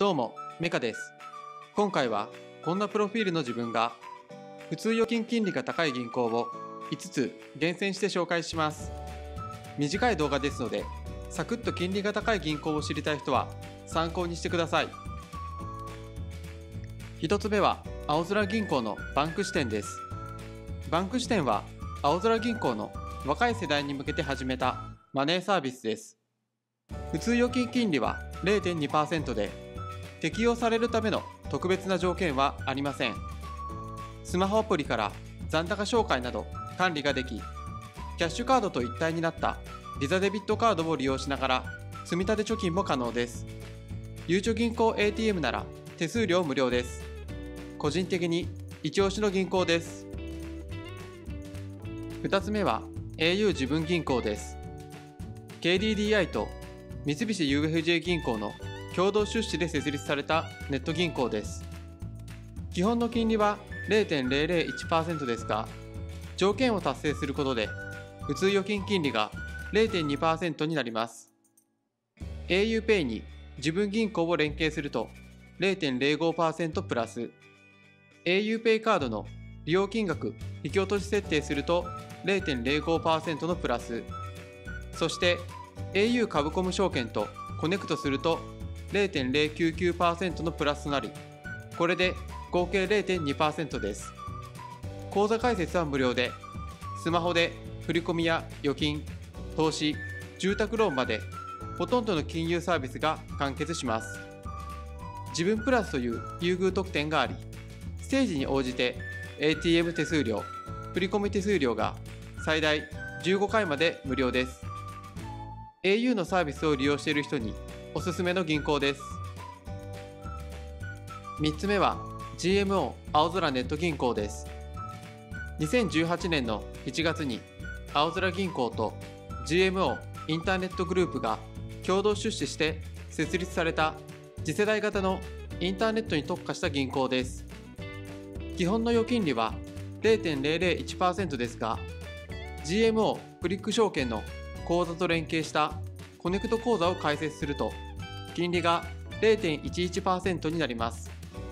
どうも、メカです。今回はこんなプロフィールの自分が普通預金金利が高い銀行を5つ厳選して紹介します。短い動画ですので、サクッと金利が高い銀行を知りたい人は参考にしてください。1つ目は青空銀行のバンク支店です。バンク支店は青空銀行の若い世代に向けて始めたマネーサービスです。普通預金金利は 0.2% で、適用されるための特別な条件はありません。スマホアプリから残高照会など管理ができ、キャッシュカードと一体になったビザデビットカードを利用しながら積み立て貯金も可能です。ゆうちょ銀行 ATM なら手数料無料です。個人的に一押しの銀行です。2つ目は au 自分銀行です。KDDI と三菱 UFJ 銀行の共同出資で設立されたネット銀行です。基本の金利は 0.001% ですが、条件を達成することで普通預金金利が 0.2% になります。auPay に自分銀行を連携すると 0.05% プラス、auPay カードの利用金額引き落とし設定すると 0.05% のプラス、そして au 株コム証券とコネクトすると 0.099% のプラスとなり、これで合計 0.2% です。口座開設は無料で、スマホで振込や預金、投資、住宅ローンまでほとんどの金融サービスが完結します。自分プラスという優遇特典があり、ステージに応じて ATM 手数料、振込手数料が最大15回まで無料です。au のサービスを利用している人におすすめの銀行です。3つ目は GMO 青空ネット銀行です。2018年の1月に青空銀行と GMO インターネットグループが共同出資して設立された次世代型のインターネットに特化した銀行です。基本の預金利は 0.001% ですが、 GMO クリック証券の口座と連携したコネクト口座を開設すると金利が 0.11% になります。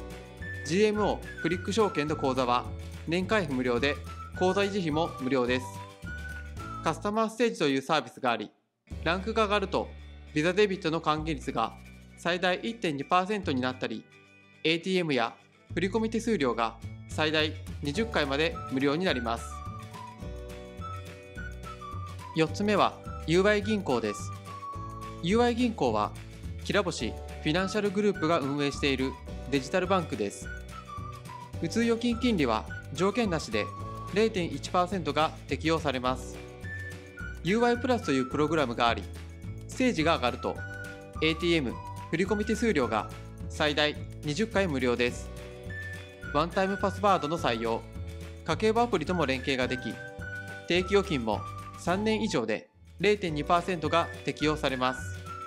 GMO クリック証券の口座は年会費無料で、口座維持費も無料です。カスタマーステージというサービスがあり、ランクが上がるとビザデビットの還元率が最大 1.2% になったり、 ATM や振込手数料が最大20回まで無料になります。4つ目は UI 銀行です。 UI 銀行はきらぼしフィナンシャルグループが運営しているデジタルバンクです。普通預金金利は条件なしで 0.1% が適用されます。 UI プラスというプログラムがあり、ステージが上がると ATM 振込手数料が最大20回無料です。ワンタイムパスワードの採用、家計簿アプリとも連携ができ、定期預金も3年以上で 0.2% が適用されます。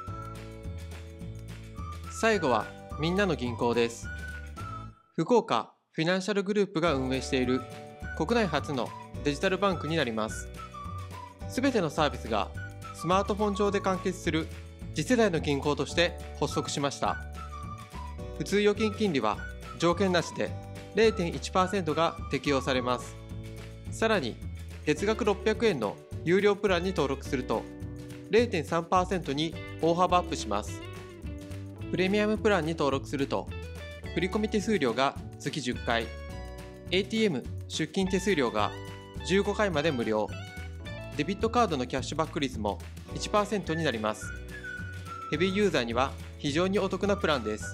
最後はみんなの銀行です。福岡フィナンシャルグループが運営している国内初のデジタルバンクになります。すべてのサービスがスマートフォン上で完結する次世代の銀行として発足しました。普通預金金利は条件なしで 0.1% が適用されます。さらに月額600円の有料プランに登録すると 0.3% に大幅アップします。プレミアムプランに登録すると振込手数料が月10回、 ATM 出金手数料が15回まで無料、デビットカードのキャッシュバック率も 1% になります。ヘビーユーザーには非常にお得なプランです。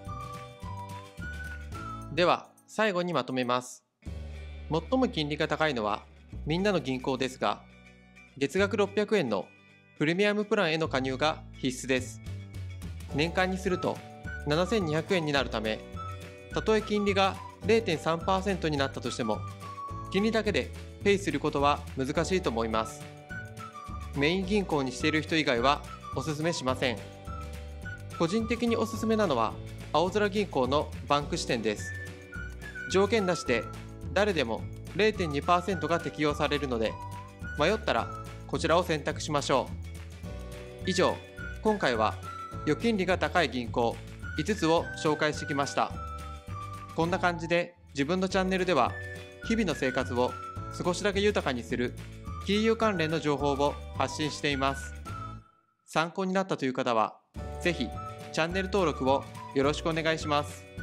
では最後にまとめます。最も金利が高いのはみんなの銀行ですが、月額600円のプレミアムプランへの加入が必須です。年間にすると7200円になるため、たとえ金利が 0.3% になったとしても、金利だけでペイすることは難しいと思います。メイン銀行にしている人以外はおすすめしません。個人的におすすめなのは青空銀行のバンク支店です。条件なしで誰でも 0.2% が適用されるので、迷ったらこちらを選択しましょう。以上、今回は預金利が高い銀行 5つを紹介してきました。こんな感じで自分のチャンネルでは日々の生活を少しだけ豊かにする金融関連の情報を発信しています。参考になったという方はぜひチャンネル登録をよろしくお願いします。